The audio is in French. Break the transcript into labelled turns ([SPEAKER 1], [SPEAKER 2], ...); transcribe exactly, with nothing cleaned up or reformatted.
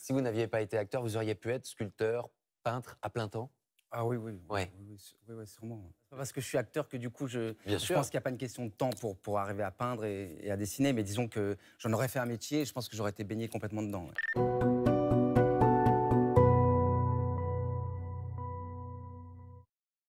[SPEAKER 1] Si vous n'aviez pas été acteur, vous auriez pu être sculpteur, peintre à plein temps?
[SPEAKER 2] Ah oui, oui.
[SPEAKER 1] Ouais.
[SPEAKER 2] Oui, oui, oui, oui, sûrement. C'est pas parce que je suis acteur que du coup, je,
[SPEAKER 1] Bien
[SPEAKER 2] je
[SPEAKER 1] sûr.
[SPEAKER 2] pense qu'il n'y a pas une question de temps pour, pour arriver à peindre et, et à dessiner, mais disons que j'en aurais fait un métier et je pense que j'aurais été baigné complètement dedans. Ouais.